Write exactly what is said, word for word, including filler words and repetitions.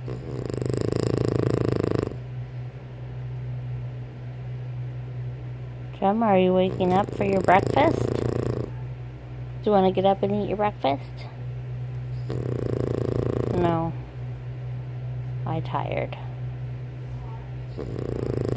Gemma, are you waking up for your breakfast? Do you want to get up and eat your breakfast? No. I'm tired.